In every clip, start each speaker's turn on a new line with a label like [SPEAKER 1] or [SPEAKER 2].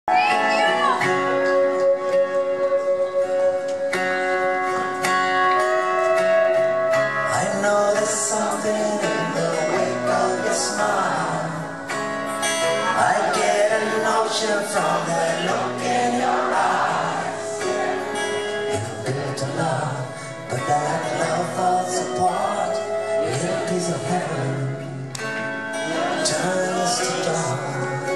[SPEAKER 1] Something in the wake of your smile. I get a notion from that look in your eyes. You're built to love, but that love falls apart. Little piece of heaven turns to dawn.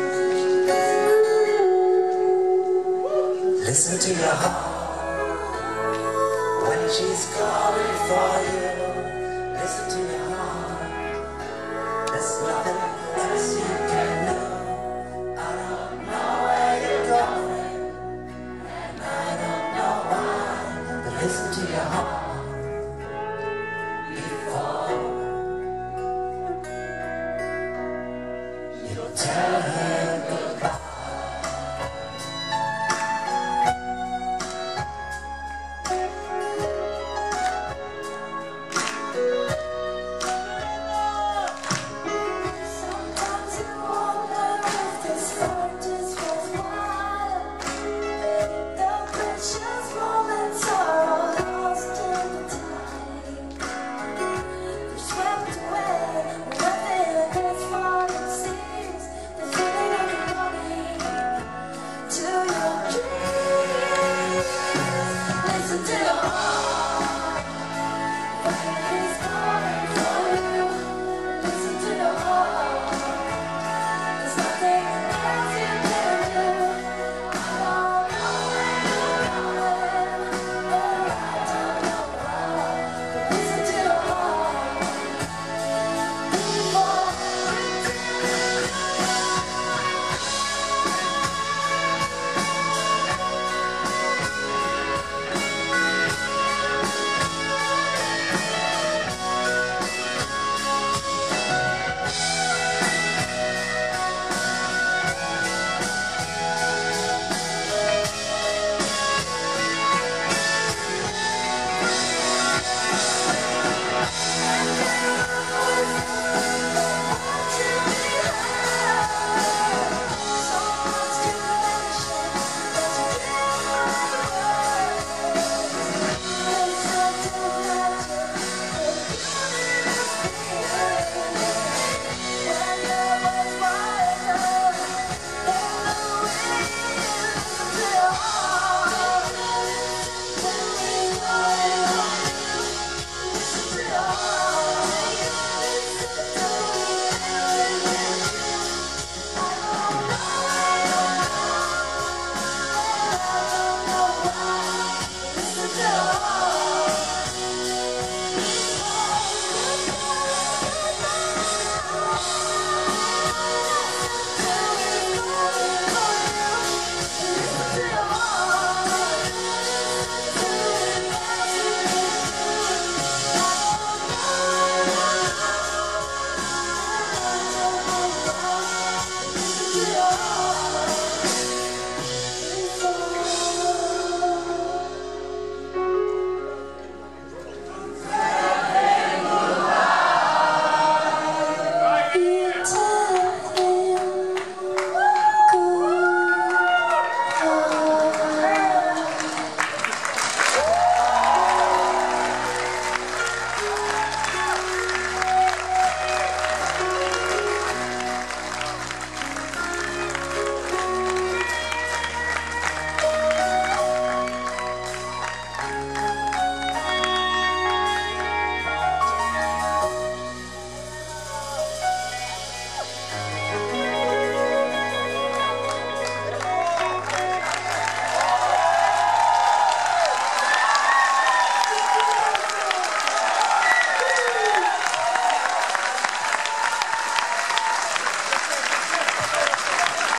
[SPEAKER 1] Listen to your heart when she's calling for you. Listen to your heart. There's nothing else you